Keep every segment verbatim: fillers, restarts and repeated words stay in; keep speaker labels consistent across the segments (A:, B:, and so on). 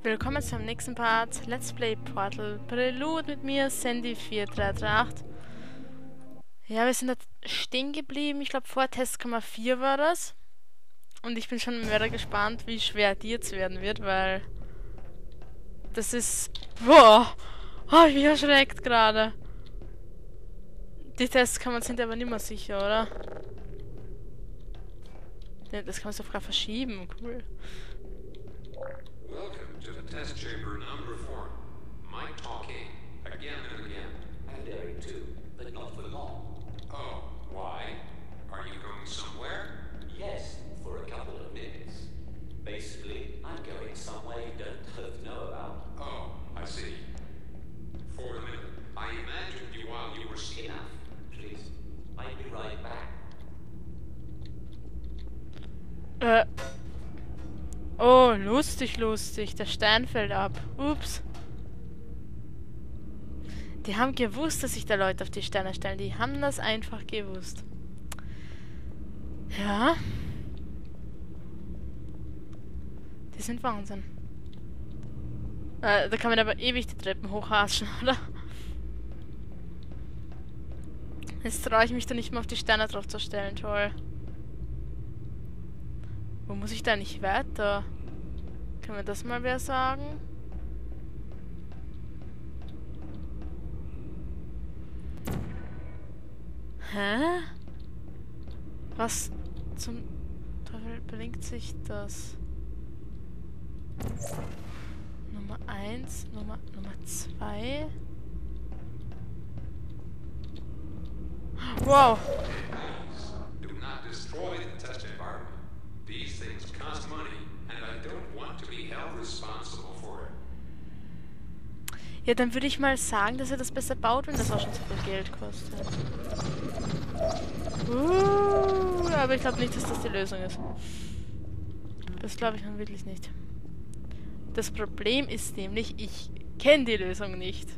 A: Willkommen zum nächsten Part Let's Play Portal Prelude mit mir, Sandy vier drei drei acht. Ja, wir sind da stehen geblieben. Ich glaube, vor Test Komma vier war das. Und ich bin schon mega gespannt, wie schwer die jetzt werden wird, weil das ist... Boah! Oh, ich bin erschreckt gerade. Die Tests kann man sind aber nicht mehr sicher, oder? Das kann man sogar verschieben. Cool.
B: Welcome to the test chamber number four. Mike talking again and again.
C: And Eric too, but not for long.
B: Oh, why? Are you going somewhere?
C: Yes, for a couple of minutes. Basically, I'm going somewhere you don't both know about.
B: Oh, I see. For a minute, I imagined you while you were sleeping.
C: Enough, please. I'll be right back.
A: Äh. Oh, lustig, lustig. Der Stein fällt ab. Ups. Die haben gewusst, dass sich da Leute auf die Steine stellen. Die haben das einfach gewusst. Ja. Die sind Wahnsinn. Äh, da kann man aber ewig die Treppen hochhaschen, oder? Jetzt traue ich mich da nicht mehr auf die Steine drauf zu stellen. Toll. Wo muss ich da nicht weiter? Kann mir das mal wer sagen? Hä? Was zum Teufel bringt sich das? Nummer eins, Nummer, Nummer zwei. Wow!
B: Do not destroy the test environment. These things cost money, and I don't want to be held responsible for it.
A: Ja, dann würde ich mal sagen, dass er das besser baut, wenn das auch schon so viel Geld kostet. Uh, aber ich glaube nicht, dass das die Lösung ist. Das glaube ich nun wirklich nicht. Das Problem ist nämlich, ich kenne die Lösung nicht.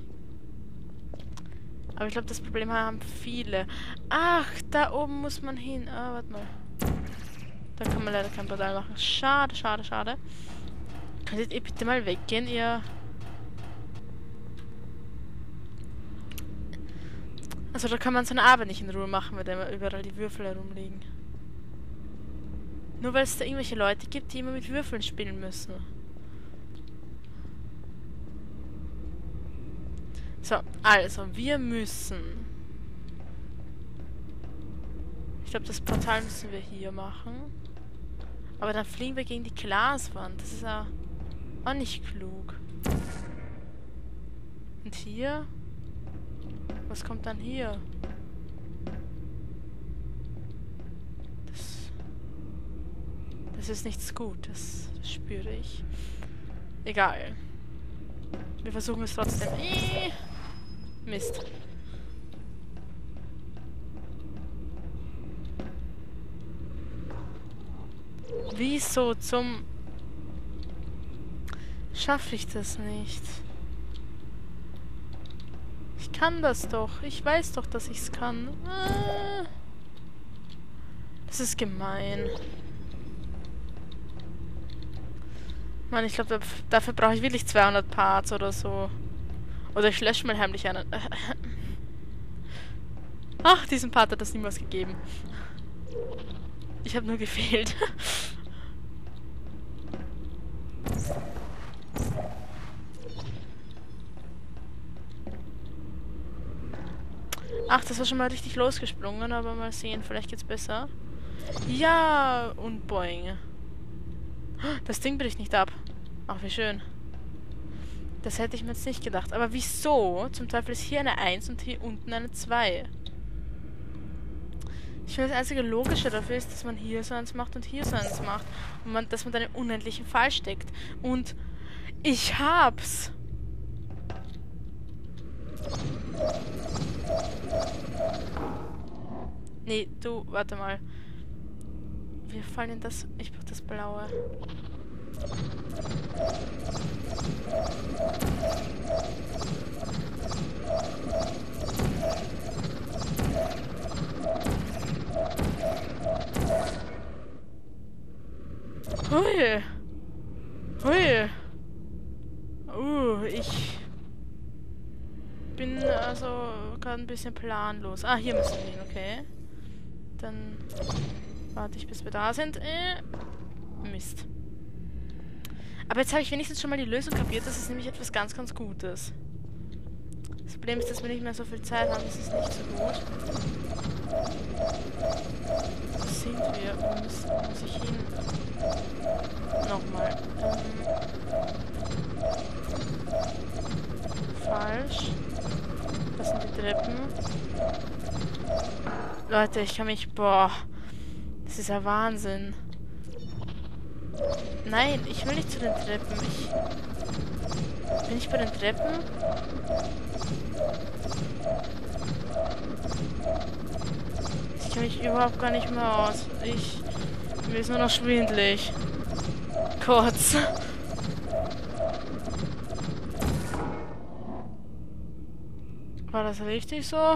A: Aber ich glaube, das Problem haben viele. Ach, da oben muss man hin. Ah, warte mal. Da kann man leider kein Portal machen. Schade, schade, schade. Könntet ihr bitte mal weggehen, ihr... Also da kann man seine Arbeit nicht in Ruhe machen, weil da immer überall die Würfel herumliegen. Nur weil es da irgendwelche Leute gibt, die immer mit Würfeln spielen müssen. So, also, wir müssen... Ich glaube, das Portal müssen wir hier machen. Aber dann fliegen wir gegen die Glaswand. Das ist ja auch nicht klug. Und hier? Was kommt dann hier? Das, das ist nichts Gutes. Das spüre ich. Egal. Wir versuchen es trotzdem. Ihhh. Mist. Wieso zum... Schaffe ich das nicht? Ich kann das doch. Ich weiß doch, dass ich es kann. Ah. Das ist gemein. Mann, ich glaube, dafür brauche ich wirklich zweihundert Parts oder so. Oder ich lösche mal heimlich einen. Ach, diesen Part hat es niemals gegeben. Ich habe nur gefehlt. Ach, das war schon mal richtig losgesprungen, aber mal sehen, vielleicht geht's besser. Ja, und boing. Das Ding bricht nicht ab. Ach, wie schön. Das hätte ich mir jetzt nicht gedacht. Aber wieso? Zum Teufel ist hier eine eins und hier unten eine zwei. Ich finde, das einzige Logische dafür ist, dass man hier so eins macht und hier so eins macht. Und man, dass man da einen unendlichen Fall steckt. Und ich hab's. Nee, du, warte mal. Wir fallen in das... Ich brauch das Blaue. Hui. Hui. Uh, ich bin also gerade ein bisschen planlos. Ah, hier müssen wir hin, okay. Dann warte ich, bis wir da sind. Äh, Mist. Aber jetzt habe ich wenigstens schon mal die Lösung kapiert. Das ist nämlich etwas ganz, ganz Gutes. Das Problem ist, dass wir nicht mehr so viel Zeit haben. Das ist nicht so gut. Wo sind wir? Wo muss, wo muss ich hin? Nochmal. Ähm, falsch. Das sind die Treppen. Leute, ich kann mich... Boah. Das ist ja Wahnsinn. Nein, ich will nicht zu den Treppen. Ich... Bin ich bei den Treppen? Ich kenne mich überhaupt gar nicht mehr aus. Ich... Mir ist nur noch schwindelig. Kurz. War das richtig so?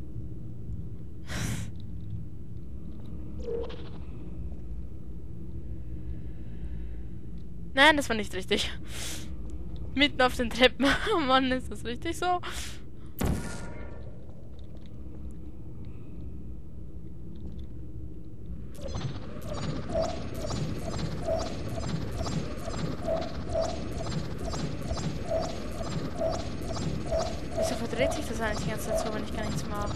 A: Nein, das war nicht richtig. Mitten auf den Treppen. Oh Mann, ist das richtig so? Wieso verdreht sich das eigentlich die ganze Zeit so, wenn ich gar nichts mache?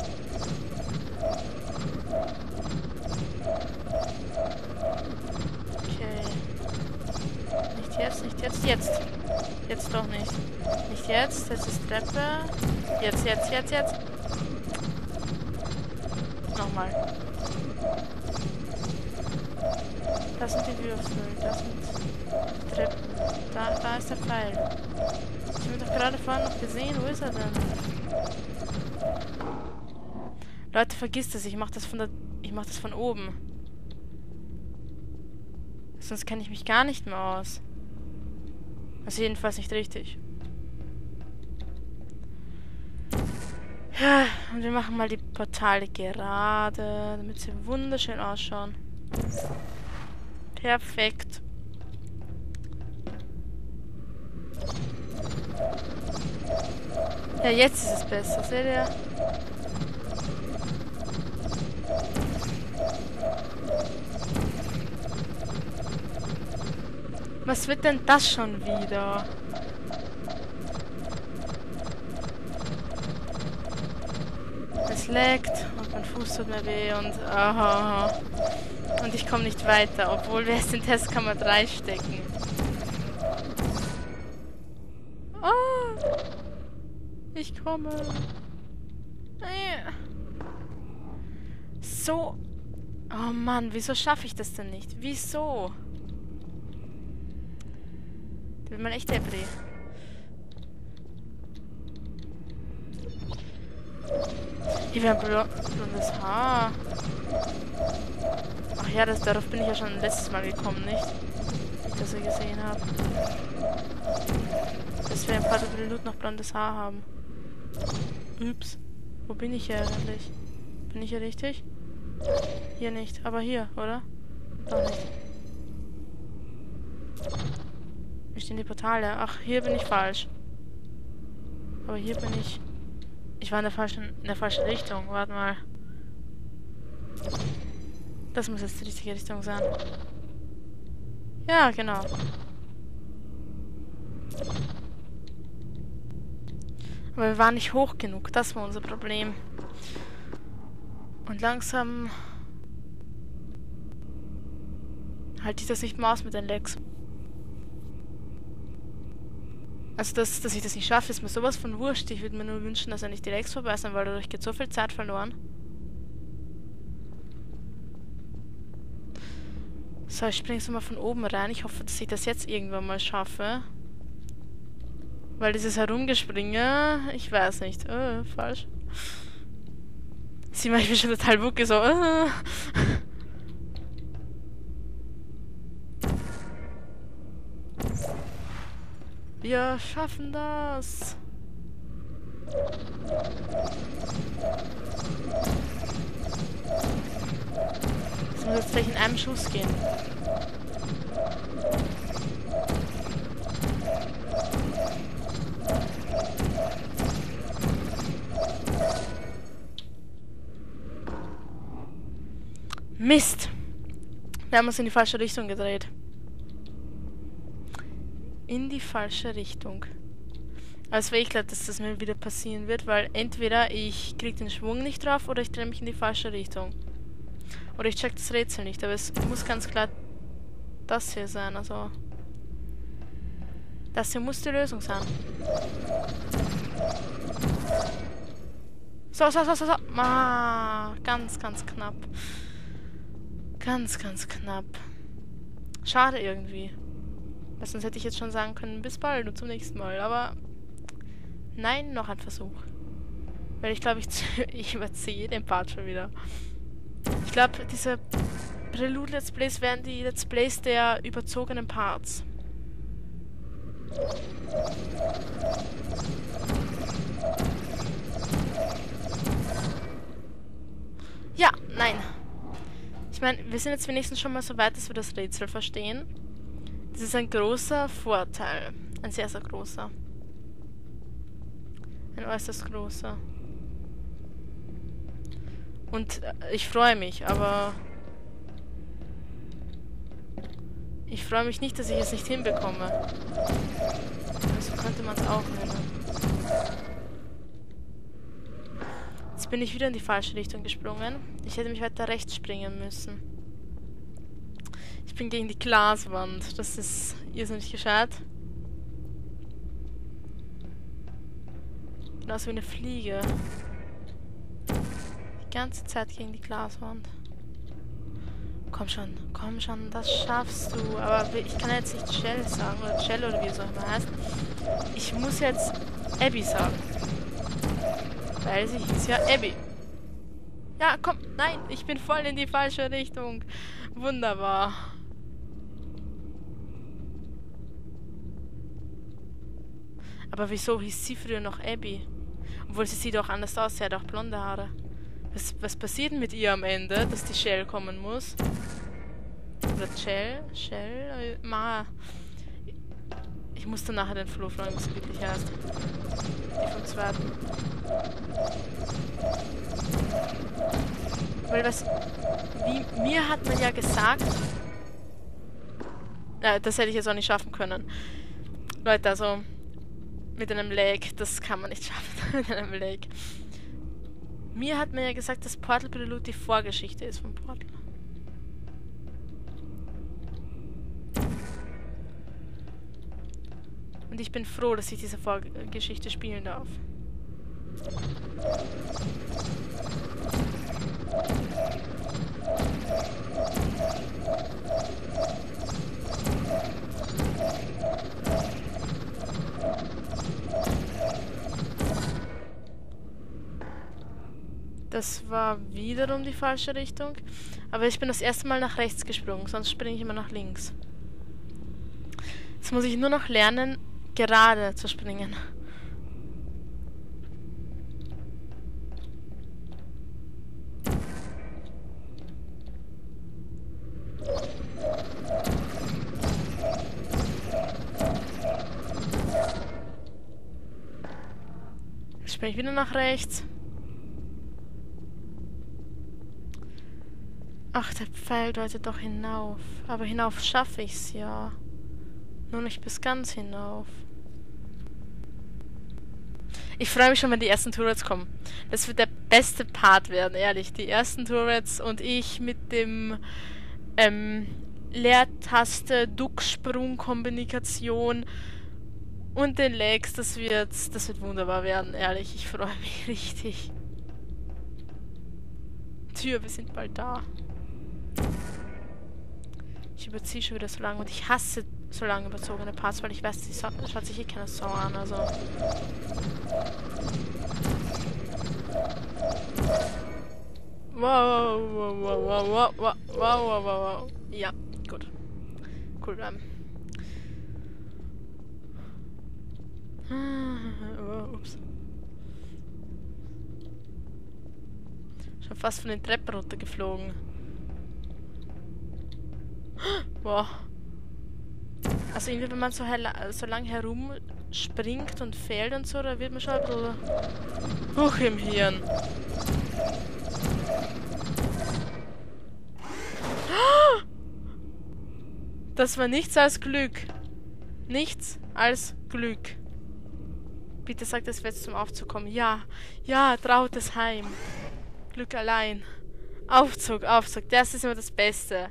A: Okay. Nicht jetzt, nicht jetzt, jetzt. Jetzt doch nicht. Nicht jetzt, jetzt ist Treppe. Jetzt, jetzt, jetzt, jetzt. Nochmal. Das sind die Würfel, das sind die Treppen. Da, da ist der Pfeil. Ich habe ihn doch gerade vorhin noch gesehen. Wo ist er denn? Leute, vergisst es. Ich mach das von der... Ich mach das von oben. Sonst kenne ich mich gar nicht mehr aus. Also jedenfalls nicht richtig. Ja, und wir machen mal die Portale gerade, damit sie wunderschön ausschauen. Perfekt. Ja, jetzt ist es besser, seht ihr? Was wird denn das schon wieder? Es leckt und mein Fuß tut mir weh und aha. Und ich komme nicht weiter, obwohl wir jetzt in Testkammer drei stecken. Ah, ich komme. So. Oh Mann, wieso schaffe ich das denn nicht? Wieso? Da wird man echt Debris. Hier wäre ein blondes Haar. Ach ja, das, darauf bin ich ja schon letztes Mal gekommen, nicht? Wie ich das so gesehen habe. Dass wir ein paar Minuten noch blondes Haar haben. Ups. Wo bin ich hier eigentlich? Bin ich hier richtig? Hier nicht, aber hier, oder? Doch nicht. Wie stehen die Portale? Ach, hier bin ich falsch. Aber hier bin ich... Ich war in der falschen, in der falschen Richtung. Warte mal. Das muss jetzt die richtige Richtung sein. Ja, genau. Aber wir waren nicht hoch genug. Das war unser Problem. Und langsam... halte ich das nicht mehr aus mit den Legs. Also, dass, dass ich das nicht schaffe, ist mir sowas von wurscht. Ich würde mir nur wünschen, dass er nicht die Legs vorbei sind, weil dadurch geht so viel Zeit verloren. So, ich springe jetzt mal von oben rein. Ich hoffe, dass ich das jetzt irgendwann mal schaffe. Weil dieses Herumgespringe, ich weiß nicht. Äh, falsch. Sieh mal, ich bin schon total wucke, so. Äh. Wir schaffen das. Das muss jetzt gleich in einem Schuss gehen. Mist! Wir haben uns in die falsche Richtung gedreht. In die falsche Richtung. Aber es war eh klar, dass das mir wieder passieren wird, weil entweder ich krieg den Schwung nicht drauf oder ich drehe mich in die falsche Richtung. Oder ich check das Rätsel nicht, aber es muss ganz klar das hier sein, also... Das hier muss die Lösung sein. So, so, so, so, so. Ah, ganz, ganz knapp. Ganz, ganz knapp. Schade irgendwie. Weil sonst hätte ich jetzt schon sagen können, bis bald und zum nächsten Mal. Aber nein, noch ein Versuch. Weil ich glaube, ich, ich überziehe den Part schon wieder. Ich glaube, diese Prelude Let's Plays wären die Let's Plays der überzogenen Parts. Ja, nein. Ich meine, wir sind jetzt wenigstens schon mal so weit, dass wir das Rätsel verstehen. Das ist ein großer Vorteil. Ein sehr, sehr großer. Ein äußerst großer. Und äh, ich freue mich, aber... Ich freue mich nicht, dass ich es nicht hinbekomme. So könnte man es auch nennen. Jetzt bin ich wieder in die falsche Richtung gesprungen. Ich hätte mich weiter rechts springen müssen. Ich bin gegen die Glaswand. Das ist irrsinnig gescheit. Genauso wie eine Fliege. Die ganze Zeit gegen die Glaswand. Komm schon, komm schon, das schaffst du. Aber ich kann jetzt nicht Shell sagen, oder Shell oder wie es auch immer heißt. Ich muss jetzt Abby sagen. Weil sie hieß ja Abby. Ja, komm, nein, ich bin voll in die falsche Richtung. Wunderbar. Aber wieso hieß sie früher noch Abby? Obwohl sie sieht auch anders aus, sie hat auch blonde Haare. Was, was passiert mit ihr am Ende, dass die Shell kommen muss? Oder Shell? Shell? Ma. Ich muss dann nachher den Flo fragen, was sie wirklich heißt. Die vom zweiten. Weil was... Wie, mir hat man ja gesagt... Äh, das hätte ich jetzt auch nicht schaffen können. Leute, also... Mit einem Lag, das kann man nicht schaffen. Mit einem Lag. Mir hat man ja gesagt, dass Portal Prelude die Vorgeschichte ist von Portal. Und ich bin froh, dass ich diese Vorgeschichte spielen darf. Das war wiederum die falsche Richtung. Aber ich bin das erste Mal nach rechts gesprungen, sonst springe ich immer nach links. Jetzt muss ich nur noch lernen, gerade zu springen. Jetzt springe ich wieder nach rechts. Ach, der Pfeil deutet doch hinauf. Aber hinauf schaffe ich's ja. Nur nicht bis ganz hinauf. Ich freue mich schon, wenn die ersten Turrets kommen. Das wird der beste Part werden, ehrlich. Die ersten Turrets und ich mit dem ähm, Leertaste-Ducksprung-Kombination und den Lags. Das wird, das wird wunderbar werden, ehrlich. Ich freue mich richtig. Tür, wir sind bald da. Ich überziehe schon wieder so lange und ich hasse so lange überzogene Parts, weil ich weiß, die so schaut sich eh keine Sau an, also. Wow, wow, wow, wow, wow, wow, wow, wow, wow. Ja, gut. Cool, ähm. Oh, ups. Schon fast von den Treppen runtergeflogen. Boah. Also irgendwie, wenn man so, so lang herumspringt und fällt und so, da wird man schon ein bisschen hoch im Hirn. Das war nichts als Glück. Nichts als Glück. Bitte sagt es jetzt zum Aufzug kommen. Ja, ja, trautes Heim. Glück allein. Aufzug, Aufzug. Das ist immer das Beste.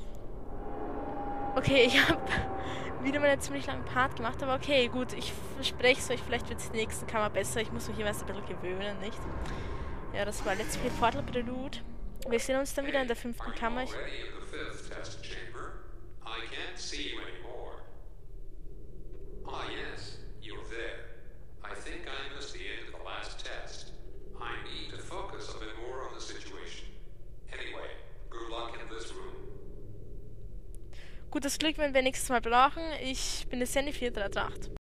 A: Okay, ich habe wieder mal einen ziemlich langen Part gemacht, aber okay, gut. Ich verspreche es euch, vielleicht wird es die nächsten Kammer besser. Ich muss mich jeweils ein bisschen gewöhnen, nicht? Ja, das war Let's Play Portal Prelude. Wir sehen uns dann wieder in der fünften Kammer. Ich
B: Already in the fifth test chamber. I can't see you anymore. Ah, yes, you're there. I think I missed the end of the last test. I need to focus a bit more on the situation. Anyway, good luck in this room.
A: Gutes Glück, wenn wir nächstes Mal brauchen. Ich bin der Sandy vier drei acht.